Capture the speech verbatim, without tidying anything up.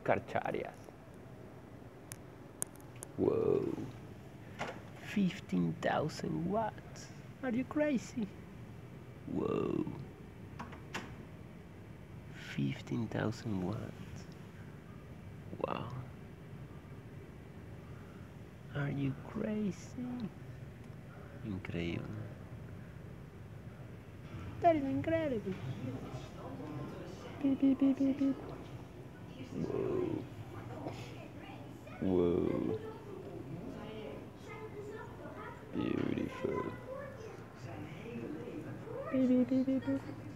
escarcharias. Whoa. fifteen thousand watts. Are you crazy? Whoa. fifteen thousand watts. Wow. Are you crazy? Increíble. That is incredible. Beep, beep, beep, beep, beep. Whoa. Whoa. Beautiful. Beep, beep, beep, beep, beep.